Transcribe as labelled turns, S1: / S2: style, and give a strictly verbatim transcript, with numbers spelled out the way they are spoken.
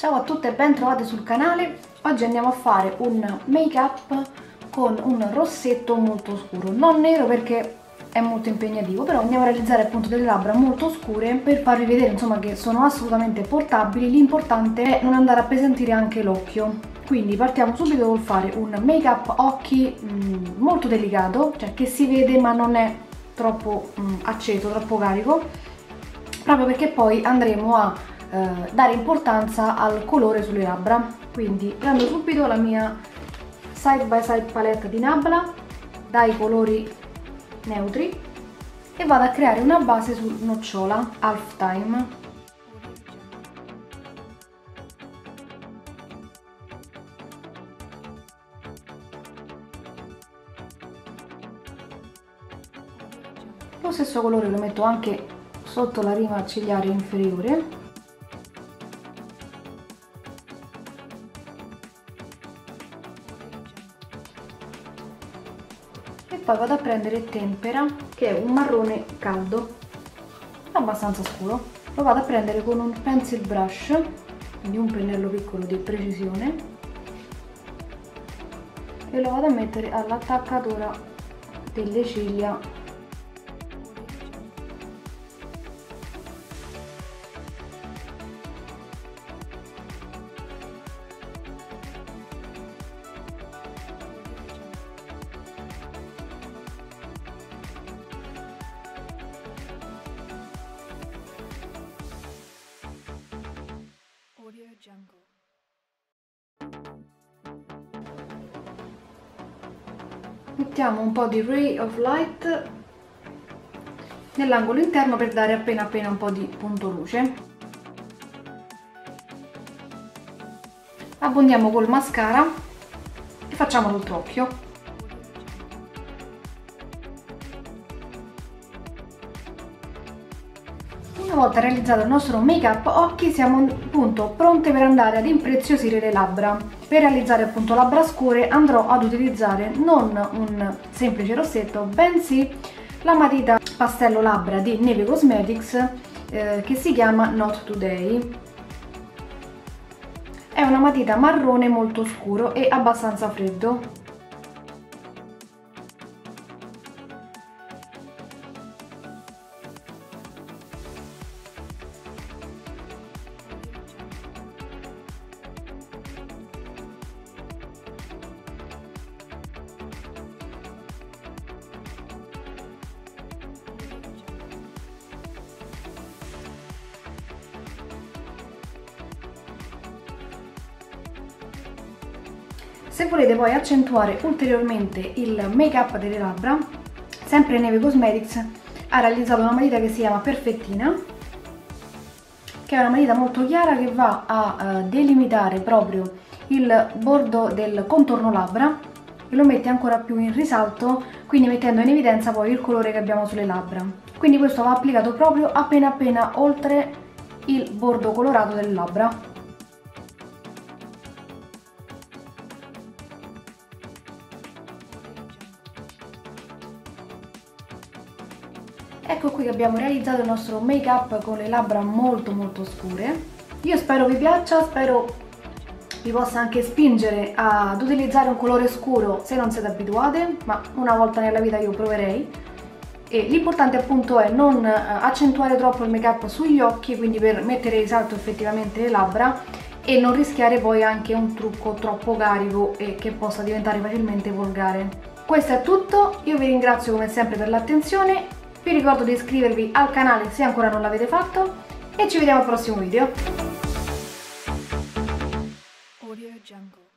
S1: Ciao a tutte e ben trovate sul canale. Oggi andiamo a fare un make up con un rossetto molto scuro, non nero perché è molto impegnativo, però andiamo a realizzare appunto delle labbra molto scure per farvi vedere insomma che sono assolutamente portabili. L'importante è non andare a appesantire anche l'occhio. Quindi partiamo subito col fare un make up occhi mh, molto delicato, cioè che si vede ma non è troppo mh, acceso, troppo carico, proprio perché poi andremo a Eh, dare importanza al colore sulle labbra. Quindi prendo subito la mia side by side palette di Nabla dai colori neutri e vado a creare una base su nocciola half time. Lo stesso colore lo metto anche sotto la rima cigliare inferiore. E poi vado a prendere Tempera, che è un marrone caldo, abbastanza scuro. Lo vado a prendere con un pencil brush, quindi un pennello piccolo di precisione, e lo vado a mettere all'attaccatura delle ciglia. Mettiamo un po' di Ray of Light nell'angolo interno per dare appena appena un po' di punto luce. Abbondiamo col mascara e facciamo l'altro occhio. Una volta realizzato il nostro make up occhi siamo appunto pronte per andare ad impreziosire le labbra. Per realizzare appunto labbra scure andrò ad utilizzare non un semplice rossetto, bensì la matita pastello labbra di Neve Cosmetics eh, che si chiama Not Today. È una matita marrone molto scuro e abbastanza freddo. Se volete poi accentuare ulteriormente il make up delle labbra, sempre Neve Cosmetics ha realizzato una matita che si chiama Perfettina, che è una matita molto chiara che va a uh, delimitare proprio il bordo del contorno labbra e lo mette ancora più in risalto, quindi mettendo in evidenza poi il colore che abbiamo sulle labbra. Quindi questo va applicato proprio appena appena oltre il bordo colorato delle labbra. Ecco qui che abbiamo realizzato il nostro make up con le labbra molto molto scure. Io spero vi piaccia, spero vi possa anche spingere ad utilizzare un colore scuro se non siete abituate, ma una volta nella vita io proverei. E l'importante appunto è non accentuare troppo il make up sugli occhi, quindi per mettere in risalto effettivamente le labbra e non rischiare poi anche un trucco troppo carico e che possa diventare facilmente volgare. Questo è tutto, io vi ringrazio come sempre per l'attenzione. Vi ricordo di iscrivervi al canale se ancora non l'avete fatto e ci vediamo al prossimo video. Audio Jungle.